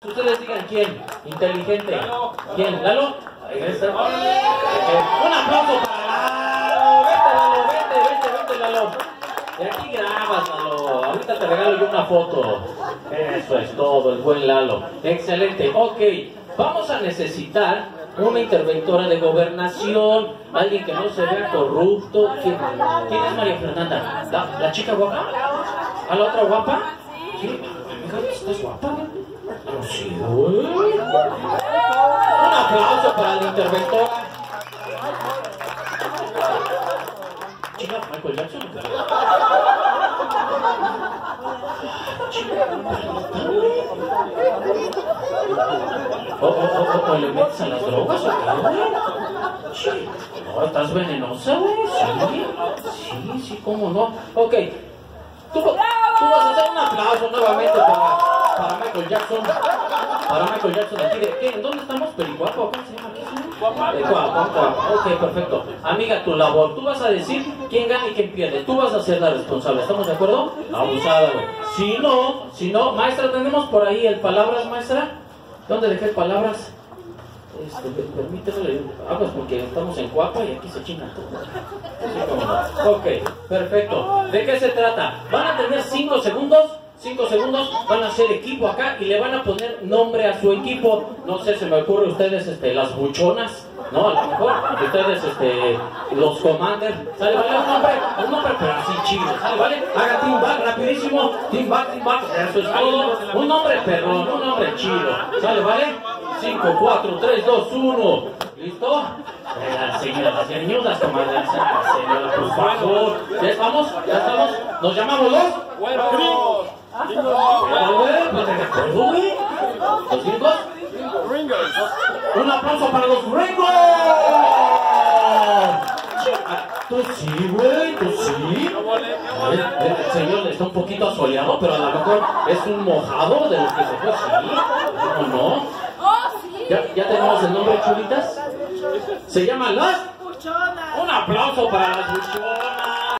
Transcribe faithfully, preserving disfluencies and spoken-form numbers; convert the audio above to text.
Ustedes digan quién, inteligente. ¿Quién? ¿Lalo? Ahí está. Eh, un aplauso para Lalo. Vente, Lalo, vente, vente, vente, Lalo. De aquí grabas, Lalo. Ahorita te regalo yo una foto. Eso es todo, el buen Lalo. Excelente. Ok, vamos a necesitar una interventora de gobernación, alguien que no se vea corrupto. ¿Quién, ¿quién es María Fernanda? ¿La, la chica guapa? ¿A la otra guapa? ¿Sí? Amiga, ¿estás guapa? Pero sí, güey. Un aplauso para la interventora. Chica, Michael Jackson. Oh, oh, oh, oh, ¿le metes a las drogas o qué? No, estás venenosa, güey. Sí, sí, sí, cómo no. Ok, tú, tú vas a hacer un aplauso nuevamente para, para Michael Jackson. Para Michael Jackson aquí de ¿qué? ¿Dónde estamos? ¿Pericuapa o cómo se llama? ¿Qué se llama? Ok, perfecto. Amiga, tu labor. Tú vas a decir quién gana y quién pierde. Tú vas a ser la responsable. ¿Estamos de acuerdo? Abusada, güey. Si no, si no, maestra, tenemos por ahí el palabras, maestra. ¿Dónde dejé palabras? Este, permíteme. Ah, pues porque estamos en Cuapa y aquí se chinga todo. Sí, cómo no. Ok, perfecto. ¿De qué se trata? Van a tener cinco segundos. Cinco segundos, van a hacer equipo acá y le van a poner nombre a su equipo. No sé, se me ocurre a ustedes este, las buchonas, ¿no? A lo mejor ustedes este, los commanders. ¿Sale, vale? Un nombre, un nombre pero así chido, ¿sale, vale? Haga team back rapidísimo, team back, team back, eso es todo. Un nombre perrón, un nombre chido, ¿sale, vale? cinco, cuatro, tres, dos, uno. ¿Listo? Las señoras, las señoras, comadres, señora, por favor. ¿Ya estamos? ¿Ya estamos? ¿Nos llamamos los? ¡Gringos! Pues de acuerdo, güey. ¿Los gringos? ¡Gringos! Un aplauso para los gringos. Tú sí, güey, tú sí. El señor está un poquito asoleado, pero a lo mejor es un mojado de los que se fue, sí. ¿O no? ¿Ya, ¿Ya tenemos el nombre, chulitas? Se llaman las... Buchonas. Un aplauso para las buchonas.